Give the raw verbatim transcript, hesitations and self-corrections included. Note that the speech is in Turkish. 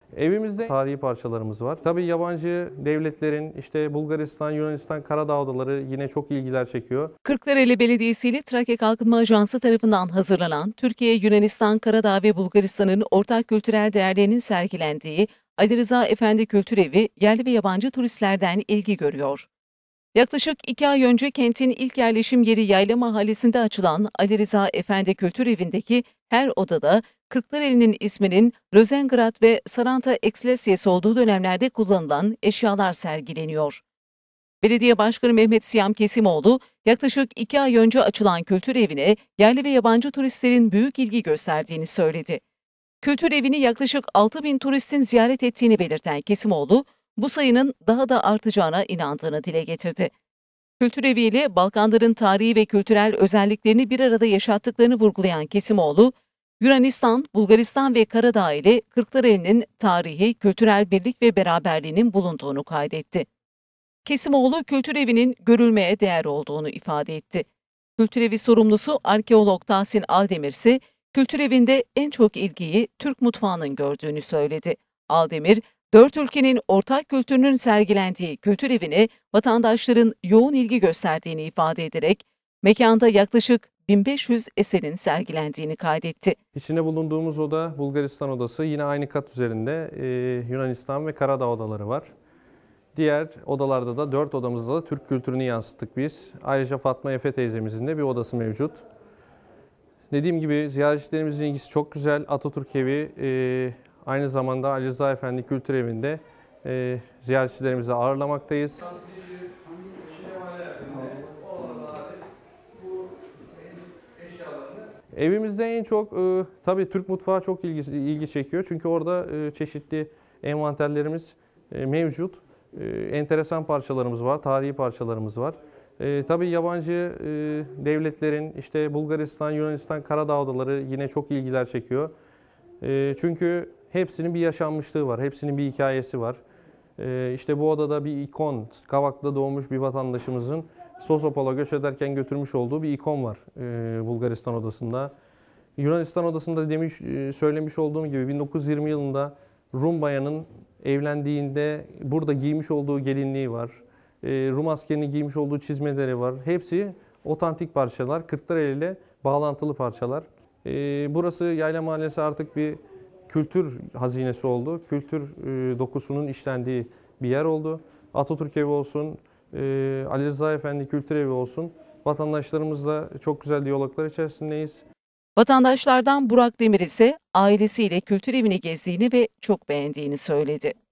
Evimizde tarihi parçalarımız var. Tabii yabancı devletlerin işte Bulgaristan, Yunanistan, Karadağ odaları yine çok ilgiler çekiyor. Kırklareli Belediyesi ile Trakya Kalkınma Ajansı tarafından hazırlanan Türkiye, Yunanistan, Karadağ ve Bulgaristan'ın ortak kültürel değerlerinin sergilendiği Ali Rıza Efendi Kültür Evi yerli ve yabancı turistlerden ilgi görüyor. Yaklaşık iki ay önce kentin ilk yerleşim yeri Yayla Mahallesi'nde açılan Ali Rıza Efendi Kültür Evi'ndeki her odada Kırklareli'nin isminin Rözengrad ve Saranta Excelsies olduğu dönemlerde kullanılan eşyalar sergileniyor. Belediye Başkanı Mehmet Siyam Kesimoğlu, yaklaşık iki ay önce açılan kültür evine yerli ve yabancı turistlerin büyük ilgi gösterdiğini söyledi. Kültür evini yaklaşık altı bin turistin ziyaret ettiğini belirten Kesimoğlu, bu sayının daha da artacağına inandığını dile getirdi. Kültür eviyle Balkanların tarihi ve kültürel özelliklerini bir arada yaşattıklarını vurgulayan Kesimoğlu, Yunanistan, Bulgaristan ve Karadağ ile Kırklareli'nin tarihi, kültürel birlik ve beraberliğinin bulunduğunu kaydetti. Kesimoğlu, kültür evinin görülmeye değer olduğunu ifade etti. Kültür evi sorumlusu arkeolog Tahsin Aldemir ise kültür evinde en çok ilgiyi Türk mutfağının gördüğünü söyledi. Aldemir, dört ülkenin ortak kültürünün sergilendiği kültür evine vatandaşların yoğun ilgi gösterdiğini ifade ederek mekanda yaklaşık bin beş yüz eserin sergilendiğini kaydetti. İçinde bulunduğumuz oda Bulgaristan odası. Yine aynı kat üzerinde e, Yunanistan ve Karadağ odaları var. Diğer odalarda da dört odamızda da Türk kültürünü yansıttık biz. Ayrıca Fatma Efe teyzemizin de bir odası mevcut. Dediğim gibi ziyaretçilerimizin ilgisi çok güzel. Atatürk Evi e, aynı zamanda Ali Rıza Efendi Kültür Evi'nde e, ziyaretçilerimizi ağırlamaktayız. Evimizde en çok e, tabii Türk mutfağı çok ilgi, ilgi çekiyor. Çünkü orada e, çeşitli envanterlerimiz e, mevcut. E, enteresan parçalarımız var, tarihi parçalarımız var. E, tabii yabancı e, devletlerin işte Bulgaristan, Yunanistan, Karadağ odaları yine çok ilgiler çekiyor. E, çünkü hepsinin bir yaşanmışlığı var, hepsinin bir hikayesi var. E, işte bu odada bir ikon, Kavak'ta doğmuş bir vatandaşımızın Sosopol'a göç ederken götürmüş olduğu bir ikon var e, Bulgaristan odasında. Yunanistan odasında demiş, e, söylemiş olduğum gibi bin dokuz yüz yirmi yılında Rum bayanın evlendiğinde burada giymiş olduğu gelinliği var. E, Rum askerinin giymiş olduğu çizmeleri var. Hepsi otantik parçalar, Kırklareli ile bağlantılı parçalar. E, burası Yayla Mahallesi artık bir kültür hazinesi oldu. Kültür e, dokusunun işlendiği bir yer oldu. Atatürk Evi olsun, e, Ali Rıza Efendi Kültür Evi olsun. Vatandaşlarımızla çok güzel diyaloglar içerisindeyiz. Vatandaşlardan Burak Demir ise ailesiyle kültür evini gezdiğini ve çok beğendiğini söyledi.